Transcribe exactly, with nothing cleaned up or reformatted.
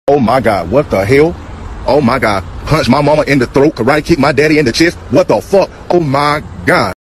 Oh my God, what the hell? Oh my God, punch my mama in the throat, karate kick my daddy in the chest. What the fuck? Oh my God.